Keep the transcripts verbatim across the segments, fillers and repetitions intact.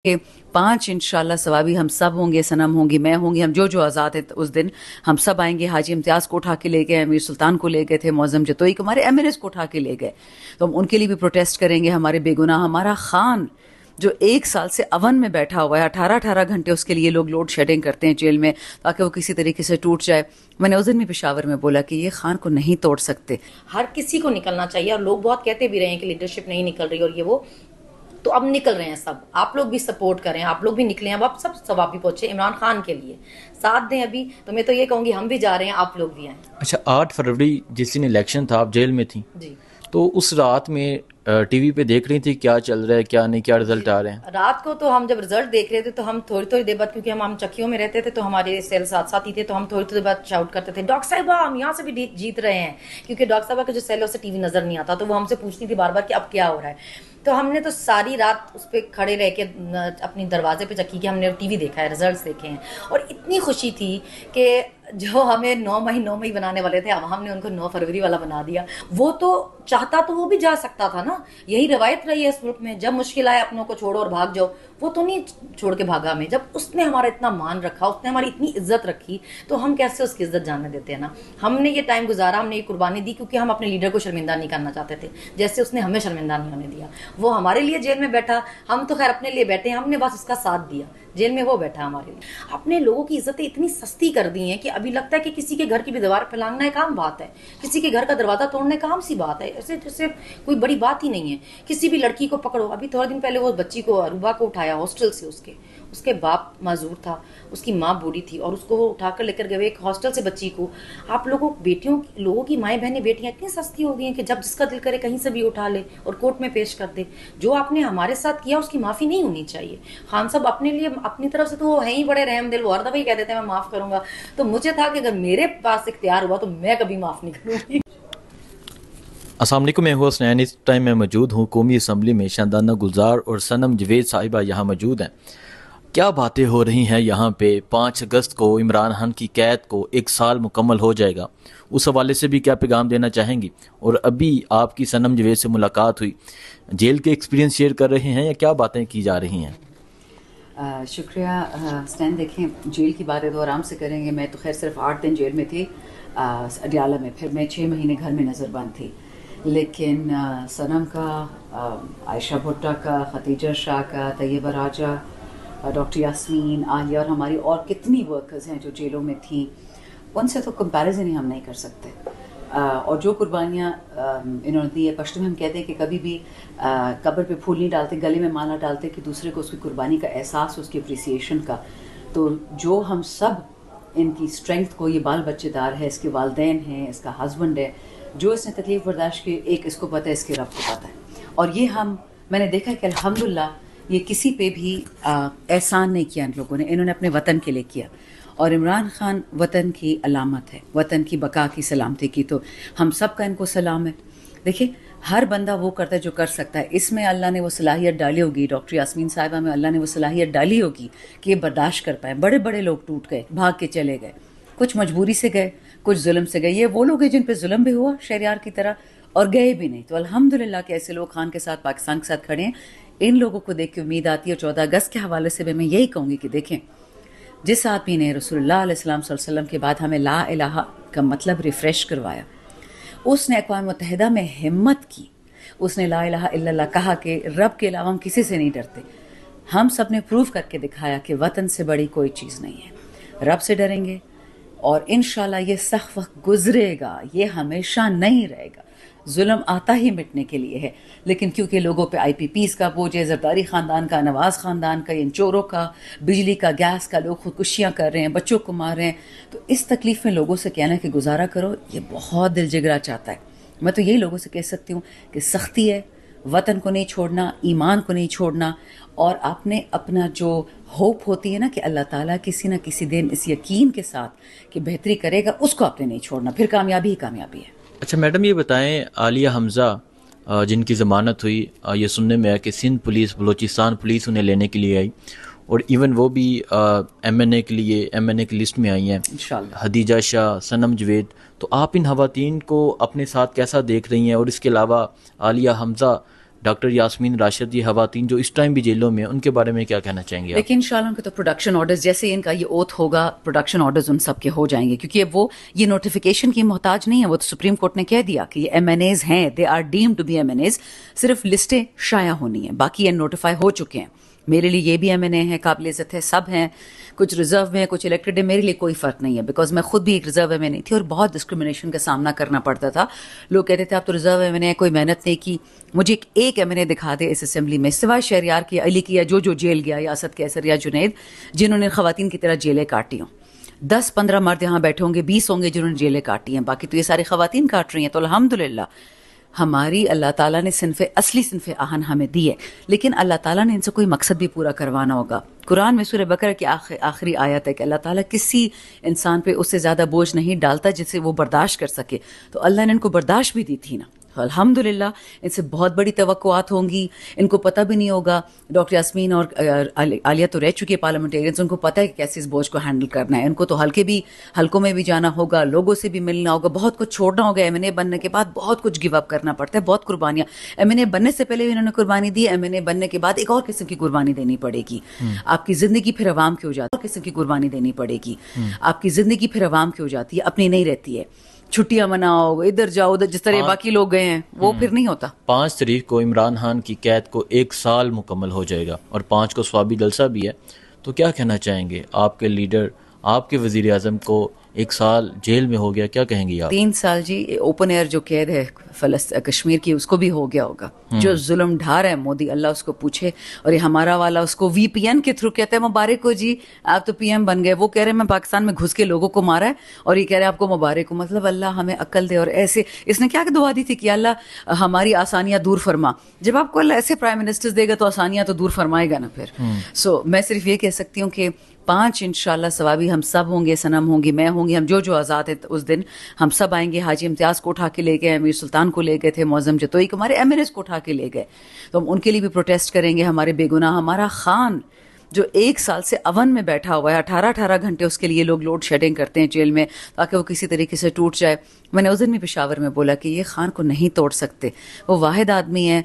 कि पाँच इंशाल्लाह सवाबी हम सब होंगे, सनम होंगी, मैं होंगी, हम जो जो आज़ाद है उस दिन हम सब आएंगे। हाजी इम्तियाज़ को उठा के ले गए, अमीर सुल्तान को ले गए थे, मौज़म जतोई को, हमारे एम एन एस को उठा के ले गए, तो हम उनके लिए भी प्रोटेस्ट करेंगे। हमारे बेगुनाह हमारा खान जो एक साल से अवन में बैठा हुआ है, अठारह अठारह घंटे उसके लिए लोग लोड शेडिंग करते हैं जेल में ताकि वो किसी तरीके से टूट जाए। मैंने उस दिन भी पेशावर में बोला कि ये खान को नहीं तोड़ सकते। हर किसी को निकलना चाहिए, और लोग बहुत कहते भी रहे हैं कि लीडरशिप नहीं निकल रही और ये वो, तो अब निकल रहे हैं सब। आप लोग भी सपोर्ट करें, आप लोग भी निकले, अब आप सब सवाबी पहुंचे इमरान खान के लिए, साथ दें। अभी तो मैं तो ये कहूँगी हम भी जा रहे हैं, आप लोग भी आए। अच्छा, आठ फरवरी जिस दिन इलेक्शन था आप जेल में थी जी, तो उस रात में टीवी पे देख रही थी क्या चल रहा है, क्या नहीं, क्या रिजल्ट आ रहे हैं? रात को तो हम जब रिजल्ट देख रहे थे तो हम थोड़ी थोड़ी देर बाद, क्योंकि हम हम चक्कियों में रहते थे तो हमारे सेल साथ साथ ही थे, तो हम थोड़ी थोड़ी देर बाद शाउट करते थे, डॉक्टर साहिबा हम यहाँ से भी जीत रहे हैं, क्योंकि डॉक्टर साहिबा का जो सेल है उसे टीवी नजर नहीं आता, तो वो हमसे पूछती थी बार बार कि अब क्या हो रहा है। तो हमने तो सारी रात उस पर खड़े रह के अपनी दरवाजे पे चक्की के हमने टीवी देखा है, रिजल्ट्स देखे हैं, और इतनी खुशी थी कि जो हमें नौ मई नौ मई बनाने वाले थे, अब हमने उनको नौ फरवरी वाला बना दिया। वो तो चाहता तो वो भी जा सकता था ना, यही रवायत रही है इस मुल्क में, जब मुश्किल आए अपनों को छोड़ो और भाग जाओ। वो तो नहीं छोड़ के भागा हमें, जब उसने हमारा इतना मान रखा, उसने हमारी इतनी इज्जत रखी, तो हम कैसे उसकी इज्जत जानने देते हैं ना। हमने ये टाइम गुजारा, हमने ये कुर्बानी दी, क्योंकि हम अपने लीडर को शर्मिंदा नहीं करना चाहते थे, जैसे उसने हमें शर्मिंदा नहीं होने दिया। वो हमारे लिए जेल में बैठा, हम तो खैर अपने लिए बैठे हैं, हमने बस उसका साथ दिया। जेल में वो बैठा हमारे लिए। अपने लोगों की इज्जतें इतनी सस्ती कर दी हैं कि अभी लगता है कि किसी के घर की भी दीवार फैलाना एक आम बात है, किसी के घर का दरवाजा तोड़ने का आम सी बात है, ऐसे जैसे कोई बड़ी बात ही नहीं है। किसी भी लड़की को पकड़ो, अभी थोड़े दिन पहले वो बच्ची को, अरूबा को उठाया हॉस्टल से, उसके उसके बाप माजूर था, उसकी माँ बूढ़ी थी, और उसको वो उठाकर लेकर गए एक हॉस्टल से बच्ची को। आप लोगों बेटियों लोगों की माएँ बहनें बेटियां इतनी सस्ती हो गई हैं कि जब जिसका दिल करे कहीं से भी उठा ले और कोर्ट में पेश कर दे। जो आपने हमारे साथ किया उसकी माफ़ी नहीं होनी चाहिए। खान साहब अपने लिए अपनी तरफ से तो वो है ही बड़े रहम दिल, वो हर दफ़ा ही कह देते हैं मैं माफ़ करूंगा, तो मुझे था कि अगर मेरे पास इख्तियार हुआ तो मैं कभी माफ़ नहीं करूँगी। अस्सलाम वालेकुम, मैं हूँ हसनैन। इस टाइम मैं मौजूद हूँ कौमी असम्बली में। शानदाना गुलजार और सनम जवेद साहिबा यहाँ मौजूद हैं। क्या बातें हो रही हैं यहाँ पे? पाँच अगस्त को इमरान खान की कैद को एक साल मुकम्मल हो जाएगा, उस हवाले से भी क्या पैगाम देना चाहेंगी? और अभी आपकी सनम जवेद से मुलाकात हुई, जेल के एक्सपीरियंस शेयर कर रहे हैं या क्या बातें की जा रही हैं? आ, शुक्रिया स्टैन। देखें, जेल की बातें तो आराम से करेंगे। मैं तो खैर सिर्फ आठ दिन जेल में थी अडियाला में, फिर मैं छः महीने घर में नज़रबंद थी। लेकिन आ, सनम का, आ, आयशा भुट्टा का, खतीजा शाह का, तैयबा राजा, डॉक्टर यास्मीन, आलिया और हमारी और कितनी वर्कर्स हैं जो जेलों में थीं, उनसे तो कंपैरिजन ही हम नहीं कर सकते। आ, और जो कुर्बानियाँ इन्होंने दी है, पश्तो में हम कहते हैं कि कभी भी आ, कब्र पे फूल नहीं डालते, गले में माला डालते कि दूसरे को उसकी कुर्बानी का एहसास, उसकी अप्रिसिएशन का। तो जो हम सब इनकी स्ट्रेंथ को, ये बाल बच्चेदार है, इसके वालदैन हैं, इसका हस्बैंड है, जो इसने तकलीफ़ बर्दाश्त की, एक इसको पता है, इसके रब को पता है। और ये हम मैंने देखा है कि अल्हम्दुलिल्लाह ये किसी पे भी एहसान नहीं किया इन लोगों ने, इन्होंने अपने वतन के लिए किया। और इमरान खान वतन की अलामत है, वतन की बका की सलामती की, तो हम सब का इनको सलाम है। देखिए, हर बंदा वो करता है जो कर सकता है। इसमें अल्लाह ने वो सलाहियत डाली होगी, डॉक्टर यास्मीन साहिबा में अल्लाह ने वो सलाहियत डाली होगी कि ये बर्दाश्त कर पाए। बड़े बड़े लोग टूट गए, भाग के चले गए, कुछ मजबूरी से गए, कुछ जुल्म से गए। ये वो लोग हैं जिन पे जुल्म भी हुआ शहरियार की तरह और गए भी नहीं। तो अल्हम्दुलिल्लाह के ऐसे लोग खान के साथ, पाकिस्तान के साथ खड़े हैं। इन लोगों को देख के उम्मीद आती है। चौदह अगस्त के हवाले से भी मैं यही कहूँगी कि देखें, जिस आदमी ने रसूलुल्लाह अलैहिस्सलाम सल्लल्लाहु अलैहि वसल्लम के बाद हमें ला इलाहा का मतलब रिफ़्रेश करवाया, उसने अक़वाम मुत्तहिदा में हिम्मत की, उसने ला इलाहा इल्लल्लाह कहा कि रब के अलावा हम किसी से नहीं डरते। हम सब ने प्रूव करके दिखाया कि वतन से बड़ी कोई चीज़ नहीं है। रब से डरेंगे और इंशाल्लाह ये सख्त वक्त गुजरेगा, ये हमेशा नहीं रहेगा। जुल्म आता ही मिटने के लिए है, लेकिन क्योंकि लोगों पे आई पी पीज़ का बोझ है, ज़रदारी ख़ानदान का, नवाज़ ख़ानदान का, इन चोरों का, बिजली का, गैस का, लोग खुदकुशियाँ कर रहे हैं, बच्चों को मार रहे हैं, तो इस तकलीफ़ में लोगों से कहना कि गुजारा करो, ये बहुत दिल जिगरा चाहता है। मैं तो यही लोगों से कह सकती हूँ कि सख्ती है, वतन को नहीं छोड़ना, ईमान को नहीं छोड़ना, और आपने अपना जो होप होती है ना कि अल्लाह ताला किसी न किसी दिन इस यकीन के साथ कि बेहतरी करेगा, उसको आपने नहीं छोड़ना, फिर कामयाबी ही कामयाबी है। अच्छा मैडम, ये बताएं, आलिया हमज़ा जिनकी ज़मानत हुई, ये सुनने में आया कि सिंध पुलिस, बलूचिस्तान पुलिस उन्हें लेने के लिए आई, और इवन वो भी एम एन ए के लिए एम एन ए की लिस्ट में आई हैं इंशाअल्लाह। हदीजा शाह, सनम जवेद, तो आप इन ख़वातीन को अपने साथ कैसा देख रही हैं? और इसके अलावा आलिया हमज़ा डॉक्टर यास्मीन राशिद, ये खवातीन जो इस टाइम भी जेलों में हैं, उनके बारे में क्या कहना चाहेंगे आप? लेकिन इंशाल्लाह उनके तो प्रोडक्शन ऑर्डर्स जैसे ही इनका ये ओथ होगा, प्रोडक्शन ऑर्डर्स उन सब के हो जाएंगे, क्योंकि अब वो ये नोटिफिकेशन की मोहताज नहीं है। वो तो सुप्रीम कोर्ट ने कह दिया कि ये एम एन एज हैं, they are deemed to be M N As, सिर्फ लिस्टें शाया होनी है, बाकी ये नोटिफाई हो चुके हैं। मेरे लिए ये भी एम एन ए है, काबिल इज़्ज़त है, सब हैं, कुछ रिजर्व में है, कुछ इलेक्टेड है, मेरे लिए कोई फ़र्क नहीं है, बिकॉज मैं खुद भी एक रिजर्व एम एन ए थी और बहुत डिस्क्रिमिनेशन का सामना करना पड़ता था। लोग कहते थे आप तो रिजर्व एम एन ए, कोई मेहनत नहीं की। मुझे एक, एक एम एन ए दिखा दे इस असेंबली में, सिवाय शहरियार की, अली की, या जो जो जेल गया, या असद कैसर या जुनैद, जिन्होंने ख़वातीन की तरह जेलें काटी हों। दस पंद्रह मर्द यहाँ बैठे होंगे, बीस होंगे जिन्होंने जेलें काटी हैं, बाकी तो ये सारी ख़वातीन काट रही हैं। तो अल्हम्दुलिल्लाह हमारी अल्लाह ताला ने सिनफ़े असली सिनफ़े आहन हमें दी है, लेकिन अल्लाह ताला ने इनसे कोई मकसद भी पूरा करवाना होगा। कुरान में सूरह बकरा की आखिरी आयत है कि अल्लाह ताला किसी इंसान पे उससे ज़्यादा बोझ नहीं डालता जिससे वो बर्दाश्त कर सके। तो अल्लाह ने इनको बर्दाश्त भी दी थी ना, अल्हम्दुलिल्लाह इनसे बहुत बड़ी तवक्कुआत होंगी। इनको पता भी नहीं होगा, डॉक्टर यास्मीन और आलिया तो रह चुकी है पार्लियामेंटेरियंस, उनको पता है कि कैसे इस बोझ को हैंडल करना है। इनको तो हल्के भी हल्कों में भी जाना होगा, लोगों से भी मिलना होगा, बहुत कुछ छोड़ना होगा। एम एन ए बनने के बाद बहुत कुछ गिव अप करना पड़ता है, बहुत कुर्बानियाँ। एम एन ए बनने से पहले भी इन्होंने कुर्बानी दी, एम एन ए बनने के बाद एक और किस्म की कुर्बानी देनी पड़ेगी। आपकी ज़िंदगी फिर अवाम की हो जाती है, और किस्म की कुर्बानी देनी पड़ेगी। आपकी ज़िंदगी फिर अवाम की हो जाती है, अपनी नहीं रहती है। छुट्टियां मनाओ, इधर जाओ उधर, जिस तरह बाकी लोग गए हैं वो फिर नहीं होता। पाँच तारीख को इमरान खान की कैद को एक साल मुकम्मल हो जाएगा और पाँच को स्वाबी जलसा भी है। तो क्या कहना चाहेंगे, आपके लीडर, आपके वज़ीर आज़म को एक साल जेल में हो गया, क्या कहेंगी आप? तीन साल जी ओपन एयर जो कैद है फलस्तीन कश्मीर की, उसको भी हो गया होगा। जो जुल्म ढा रहा है मोदी, अल्लाह उसको पूछे। और ये हमारा वाला उसको वी पी एन के थ्रू कहते हैं मुबारक हो जी, आप तो पी एम बन गए। वो कह रहे हैं मैं पाकिस्तान में घुस के लोगों को मारा है, और ये कह रहे हैं आपको मुबारक हो। मतलब अल्लाह हमें अक्ल दे। और ऐसे इसने क्या दुआ दी थी कि अल्लाह हमारी आसानियाँ दूर फरमा। जब आपको अल्लाह ऐसे प्राइम मिनिस्टर्स देगा तो आसानियाँ तो दूर फरमाएगा ना फिर। सो मैं सिर्फ ये कह सकती हूँ कि पाँच इंशाल्लाह सवाबी हम सब होंगे, सनम होंगी, मैं होंगी, हम जो जो आज़ाद है उस दिन हम सब आएंगे। हाजी इम्तियाज़ को उठा के ले गए, अमीर सुल्तान को ले गए थे, मौज़म जतोई को, हमारे एम एन एस को उठा के ले गए। तो हम उनके लिए भी प्रोटेस्ट करेंगे। हमारे बेगुनाह हमारा खान जो एक साल से अवन में बैठा हुआ है, अठारह अठारह घंटे उसके लिए लोग लोड शेडिंग करते हैं जेल में ताकि वो किसी तरीके से टूट जाए। मैंने उस दिन भी पेशावर में बोला कि ये खान को नहीं तोड़ सकते। वो वाहिद आदमी है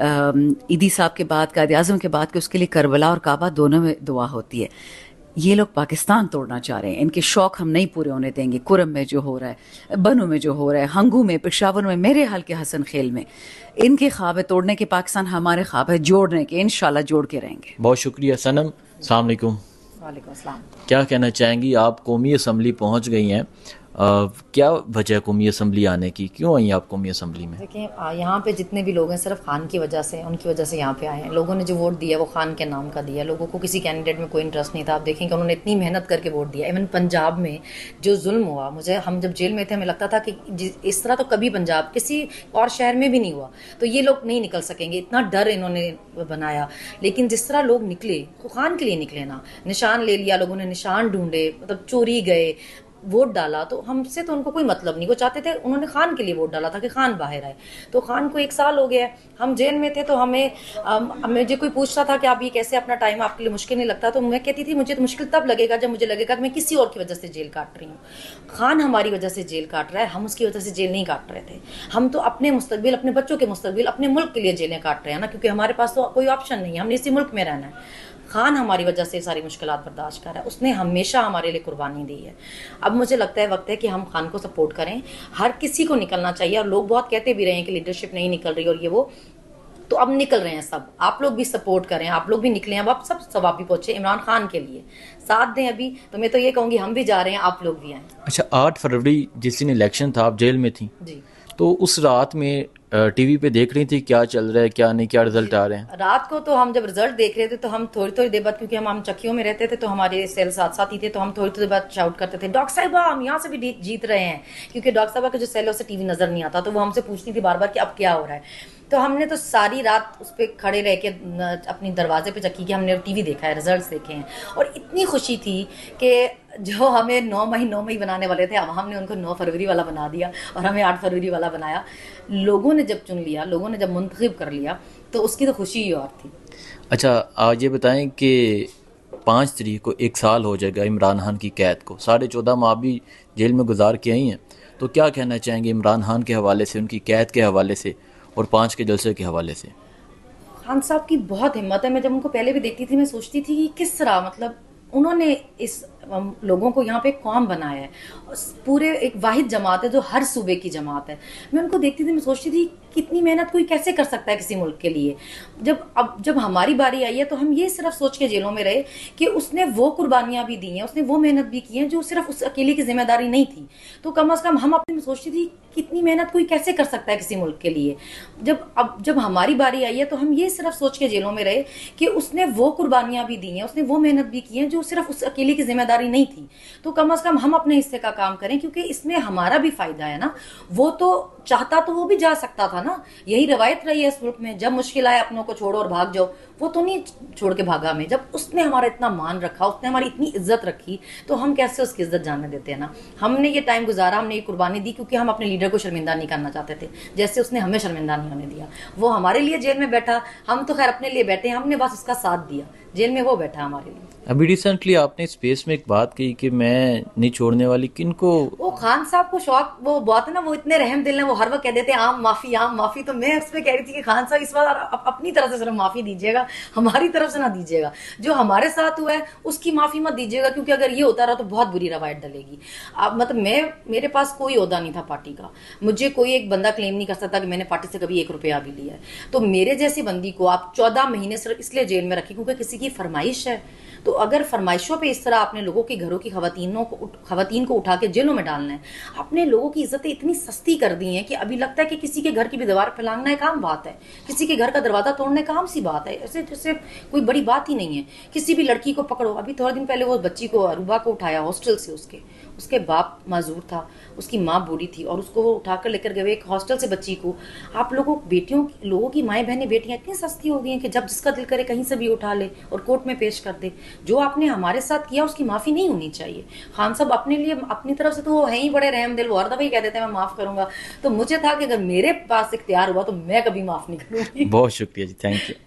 ईदी साहब के बाद, कायद आज़म के बाद, कि उसके लिए करबला और काबा दोनों में दुआ होती है। ये लोग पाकिस्तान तोड़ना चाह रहे हैं, इनके शौक हम नहीं पूरे होने देंगे। कुरम में जो हो रहा है, बनू में जो हो रहा है, हंगू में, पेशावर में, मेरे हाल के हसन खेल में, इनके ख्वाब है तोड़ने के पाकिस्तान, हमारे ख्वाब है जोड़ने के। इंशाल्लाह जोड़ के रहेंगे। बहुत शुक्रिया सनम। अस्सलाम वालेकुम। वालेकुम अस्सलाम। क्या कहना चाहेंगी, आप कौमी असम्बली पहुँच गई हैं, आ, क्या वजह कौमी असम्बली आने की, क्यों आई आप कौमी असम्बली में? देखिए यहाँ पे जितने भी लोग हैं सिर्फ खान की वजह से, उनकी वजह से यहाँ पे आए हैं। लोगों ने जो वोट दिया वो खान के नाम का दिया, लोगों को किसी कैंडिडेट में कोई इंटरेस्ट नहीं था। आप देखेंगे उन्होंने इतनी मेहनत करके वोट दिया। इवन पंजाब में जो जुल्म हुआ, मुझे हम जब जेल में थे हमें लगता था कि इस तरह तो कभी पंजाब किसी और शहर में भी नहीं हुआ, तो ये लोग नहीं निकल सकेंगे, इतना डर इन्होंने बनाया। लेकिन जिस तरह लोग निकले, तो खान के लिए निकले ना, निशान ले लिया लोगों ने, निशान ढूंढे, मतलब चोरी गए, वोट डाला। तो हमसे तो उनको कोई मतलब नहीं, वो चाहते थे, उन्होंने खान के लिए वोट डाला था कि खान बाहर आए। तो खान को एक साल हो गया है, हम जेल में थे। तो हमें मुझे कोई पूछता था कि आप ये कैसे, अपना टाइम आपके लिए मुश्किल नहीं लगता? तो मैं कहती थी मुझे तो मुश्किल तब लगेगा जब मुझे लगेगा कि मैं किसी और की वजह से जेल काट रही हूँ। खान हमारी वजह से जेल काट रहा है, हम उसकी वजह से जेल नहीं काट रहे थे। हम तो अपने मुस्तकबिल, अपने बच्चों के मुस्तकबिल, अपने मुल्क के लिए जेलें काट रहे हैं ना, क्योंकि हमारे पास तो कोई ऑप्शन नहीं है, हमने इसी मुल्क में रहना है। खान हमारी वजह से सारी मुश्किलात बर्दाश्त कर रहा है, उसने हमेशा हमारे लिए कुर्बानी दी है। अब मुझे लगता है वक्त है कि हम खान को सपोर्ट करें। हर किसी को निकलना चाहिए, और लोग बहुत कहते भी रहे हैं कि लीडरशिप नहीं निकल रही और ये वो, तो अब निकल रहे हैं सब। आप लोग भी सपोर्ट करें, आप लोग भी निकलें। अब आप सब सवाब भी पहुंचे इमरान खान के लिए, साथ दें। अभी तो मैं तो ये कहूँगी हम भी जा रहे हैं, आप लोग भी आए। अच्छा, आठ फरवरी जिस दिन इलेक्शन था आप जेल में थी जी, तो उस रात में टीवी पे देख रही थी क्या चल रहा है, क्या नहीं, क्या रिजल्ट आ रहे हैं? रात को तो हम जब रिजल्ट देख रहे थे तो हम थोड़ी थोड़ी देर बाद, क्योंकि हम हम चक्कियों में रहते थे तो हमारे सेल साथ साथ ही थे, तो हम थोड़ी थोड़ी देर बाद शाउट करते थे, डॉक्टर साहिबा हम यहाँ से भी जीत रहे हैं। क्योंकि डॉक्टर साहिबा का जो सेल है उसे टीवी नजर नहीं आता, तो वो हमसे पूछती थी बार बार कि अब क्या हो रहा है। तो हमने तो सारी रात उस पर खड़े रह के अपनी दरवाजे पे चक्की के हमने टीवी देखा है, रिजल्ट्स देखे हैं। और इतनी खुशी थी कि जो हमें नौ मई नौ मई बनाने वाले थे, अब हमने उनको नौ फरवरी वाला बना दिया और हमें आठ फरवरी वाला बनाया। लोगों ने जब चुन लिया, लोगों ने जब मुंतखब कर लिया, तो उसकी तो खुशी ही और थी। अच्छा, आज ये बताएं कि पाँच तारीख को एक साल हो जाएगा इमरान खान की कैद को, साढ़े चौदह माह भी जेल में गुजार के आई हैं, तो क्या कहना चाहेंगे इमरान खान के हवाले से, उनकी कैद के हवाले से और पाँच के जलसे के हवाले से? खान साहब की बहुत हिम्मत है। मैं जब उनको पहले भी देखती थी मैं सोचती थी कि किस तरह मतलब उन्होंने इस हम लोगों को यहाँ पे कौम बनाया है। पूरे एक वाहिद जमात है जो हर सूबे की जमात है। मैं उनको देखती थी मैं सोचती थी कितनी मेहनत कोई कैसे कर सकता है किसी मुल्क के लिए। जब अब जब हमारी बारी आई है तो हम ये सिर्फ सोच के जेलों में रहे कि उसने वो कुर्बानियां भी दी हैं, उसने वो मेहनत भी की है जो सिर्फ उस अकेले की जिम्मेदारी नहीं थी। तो कम अज कम हम अपने में सोचती थी कितनी मेहनत कोई कैसे कर सकता है किसी मुल्क के लिए। जब अब जब हमारी बारी आई है तो हम ये सिर्फ सोच के जेलों में रहे कि उसने वो कुर्बानियां भी दी हैं, उसने वो मेहनत भी की है जो सिर्फ उस अकेले की जिम्मेदारी नहीं थी। तो कम अज कम हम अपने हिस्से का काम करें क्योंकि इसमें हमारा भी फायदा है ना। वो तो चाहता तो वो भी जा सकता था ना, यही रवायत रही है इस मुल्क में, जब मुश्किल आए अपनों को छोड़ो और भाग जाओ। वो तो नहीं छोड़ के भागा हमें। जब उसने हमारा इतना मान रखा, उसने हमारी इतनी इज्जत रखी, तो हम कैसे उसकी इज्जत जानने देते हैं ना। हमने ये टाइम गुजारा, हमने ये कुर्बानी दी क्योंकि हम अपने लीडर को शर्मिंदा नहीं करना चाहते थे, जैसे उसने हमें शर्मिंदा नहीं होने दिया। वो हमारे लिए जेल में बैठा, हम तो खैर अपने लिए बैठे, हमने बस उसका साथ दिया। जेल में वो बैठा हमारे लिए। अभी रिसेंटली आपने स्पेस में एक बात कही कि मैं नहीं छोड़ने वाली, किनको? वो खान साहब को शौक, वो बात है ना, वो इतने रहम दिल है, वो हर वक्त कह देते हैं आम माफी आम माफी। तो मैं उस पर कह रही थी कि खान साहब इस बार अपनी तरफ से सिर्फ माफी दीजिएगा, हमारी तरफ से ना दीजिएगा। जो हमारे साथ हुआ है उसकी माफी मत दीजिएगा, क्योंकि अगर ये होता रहा तो बहुत बुरी रवायत डलेगी। अब मतलब मैं, मेरे पास कोई ओहदा नहीं था पार्टी का, मुझे कोई एक बंदा क्लेम नहीं कर सकता कि मैंने पार्टी से कभी एक रुपया भी लिया है। तो मेरे जैसी बंदी को आप चौदह महीने सिर्फ इसलिए जेल में रखें क्योंकि किसी की फरमाइश है। तो अगर फरमाइशों पे इस तरह आपने लोगों के घरों की खवातीनों को खवातीन को उठा के जेलों में डालना है, आपने लोगों की इज्जतें इतनी सस्ती कर दी हैं कि अभी लगता है कि किसी के घर की भी दीवार फैलाना एक आम बात है, किसी के घर का दरवाजा तोड़ने का आम सी बात है, ऐसे जैसे कोई बड़ी बात ही नहीं है। किसी भी लड़की को पकड़ो, अभी थोड़े दिन पहले वो बच्ची को अरूबा को उठाया हॉस्टल से, उसके उसके बाप माजूर था, उसकी माँ बूढ़ी थी और उसको वो उठाकर लेकर गए एक हॉस्टल से बच्ची को। आप लोगों बेटियों लोगों की माएँ बहनें बेटियां इतनी सस्ती हो गई हैं कि जब जिसका दिल करे कहीं से भी उठा ले और कोर्ट में पेश कर दे। जो आपने हमारे साथ किया उसकी माफी नहीं होनी चाहिए। खान साहब अपने लिए अपनी तरफ से तो वो है ही बड़े रहम दिल, वो हर दफा ही कह देते हैं मैं माफ करूंगा। तो मुझे था कि अगर मेरे पास इख्तियार हुआ तो मैं कभी माफ नहीं करूंगी। बहुत शुक्रिया जी, थैंक यू।